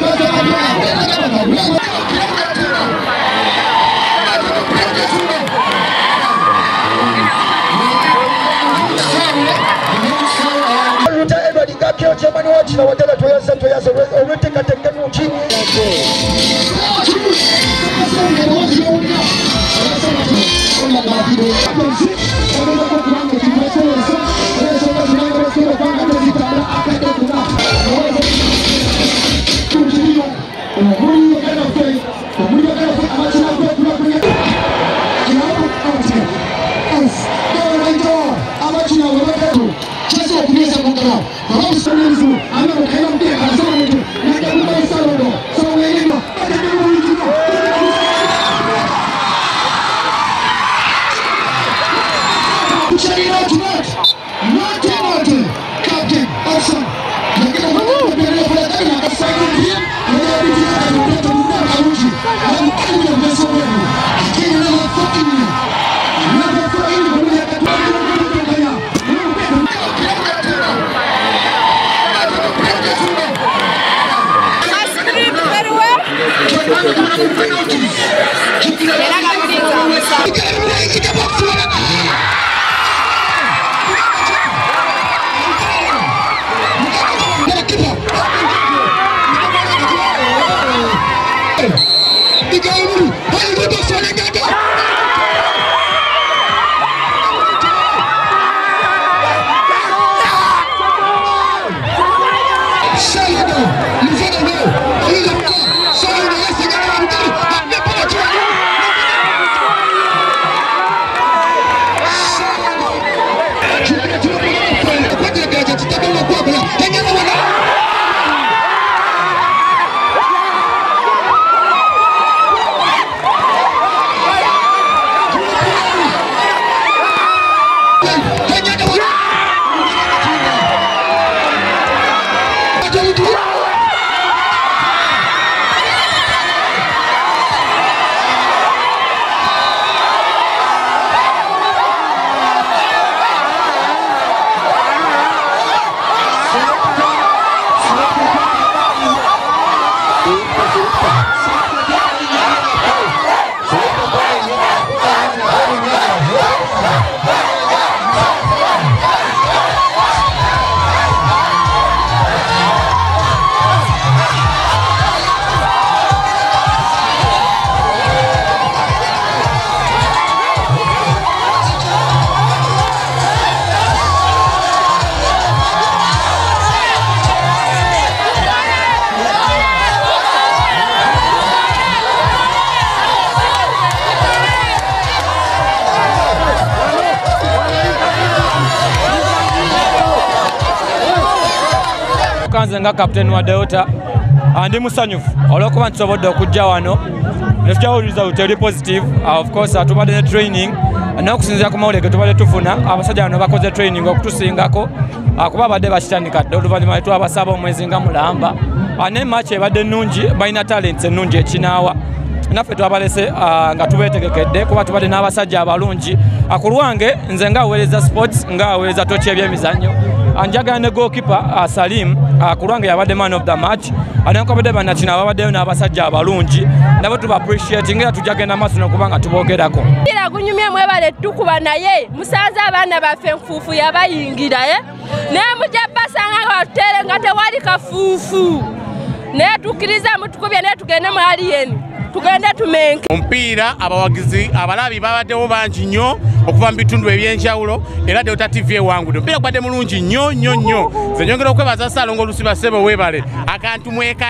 Kanze nga captain wa Delta andi musanyufu olwokuba nsobodde okujja wano nefujjawo result eri positive. Of course tubadde ne training n'okusinziira ku mawulire ge tubadde tufuna abasajja bano bakoze training okutusingako kuba badde bakitandikadde oluvannyuma twabasaba omwezi nga mulamba ne match ebadde nnungi balina talents ennungi ekinaawa naffe twabalese nga tubeetegekedde kuba tubadde n'abasajja abalungi ku lwange nze ngaaweereza sports ngaaweereza toki ebyemizannyo anjagala ne goalkeeper Salim ku lwange yabadde man of the match anenkobadde bannakina ababaddeyo n'abasajja abalungi nabo tuba appreciate ngera tujagenda maaso n'okubanga tuboogerako era gunyumye mwebale tukuba naye musanze abaana baffe enfuufu yabayingira naye mujja basanga nga batutere nga tewali kafuufu naye tukkiriza mutukubye naye tugende mu alien tugende tumenke omupiira abawagizi abalabi babaddewo bangi nnyo okuva mu bitundu ebyenjawulo era Delta TV ewangudde omupiira gubadde mulungi nnyo nnyo nnyo nze nyongera okwebaza Ssaalongo Olusiba Ssebo weebale akantu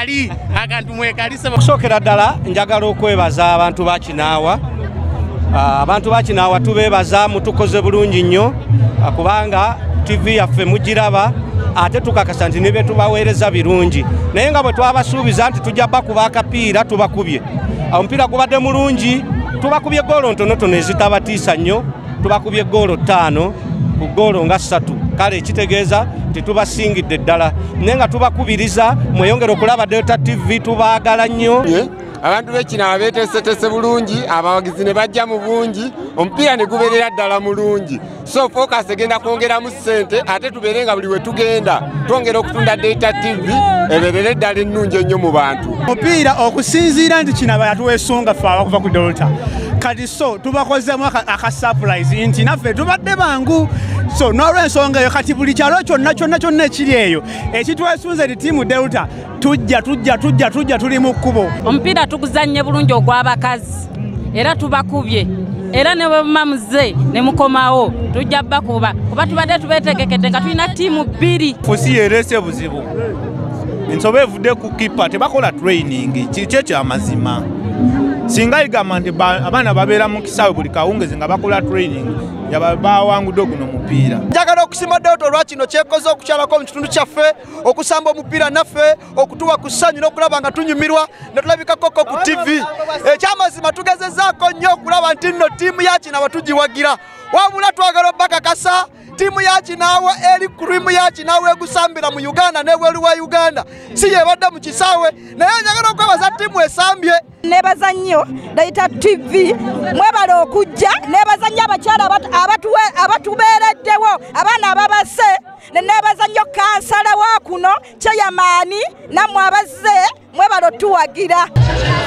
mwekali Ssebo. Okusookera ddala njagala okwebaza abantu ba Kinaawa. Abantu ba Kinaawa tubeebaza mutukoze bulungi nnyo kubanga TV yaffe mugiraba ate tukakasa nti ne bye tubaweereza birungi naye nga bwe twabasuubiza nti tujja bakuba akapiira tubakubye. Omupiira gubadde mulungi tubakubye goolo ntonotono ezitabatiisa nnyo tubakubye goolo 5 ku goolo nga 3 kale ekitegeeza nti tubasingidde ddala naye nga tubakubiriza mweyongere okulaba Delta TV tubaagala nnyo. abantu b'ekinaaba beeteeseteese bulungi, abawagizi ne bajja mu bungi, omupiira ne gubeerera ddala mulungi. So focus egenda kwongeramu ssente ate tubeere nga buli we tugenda twongera okutunda data TV ebeerere ddala ennungi ennyo mu bantu. Omupiira okusinziira nti kinaaba yatuweesonga ffe abakuva ku Delta. Kati so tubakozeemu aka surprise nti naffe tubadde bangu. So n'olw'ensonga eyo kati buli kyalo kyonna ekiri eyo ekitwesunze ti ttiimu Delta tujja tuli mu kkubo. Omupiira tuguzannye bulungi ogw'abakazi era tubakubye era ne bamamuze ne mukomawo tujja bakuba kuba tubadde tubeetegekedde nga tulina ttiimu 2. Fusi yerese buzibu ensobe evudde ku kipa tebakola training kikyo kyamazima singa igamba nti abaana babeera mu kisaawe buli kawungezi nga bakola training bawangudde guno omupiira. Njagala okusima Delta olwa kino kyekoze okukyalako mu kitundu kyaffe okusamba omupiira naffe okutuwa ku ssanyu n'okulaba nga tunyumirwa ne tulabikako ku TV. Ekyamazima tugezezaako nnyo okulaba nti nno ttiimu ya Kinaaba tugiwagira wabula twagala obbakakasa ttiimu ya Kinaawa eri kurimu ya Kinaawa egusambira mu Uganda n'ebweru wa Uganda si yebadde mu kisaawe naye njagala okwebaza ttiimu esambye. Nebaza nnyo Delta TV mwebale okujja nebaza nnyo abakyala abatubeereddewo abaana ababase nebaza nnyo kansala wa kuno Kyeyamaani nammwe abazze mwebale otuwagira.